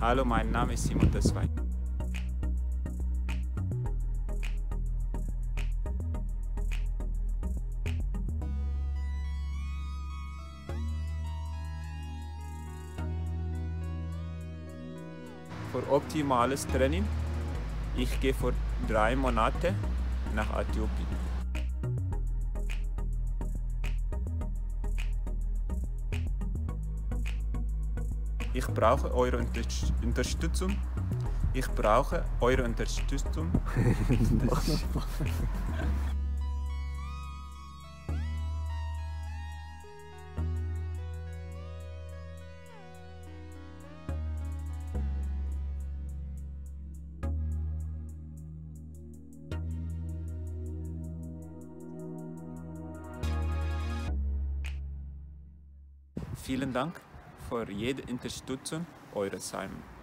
Hallo, mein Name ist Simon Deswey. Für optimales Training, ich gehe für 3 Monate nach Äthiopien. Ich brauche eure Unterstützung. Ich brauche eure Unterstützung. Vielen Dank für jede Unterstützung eures Heim.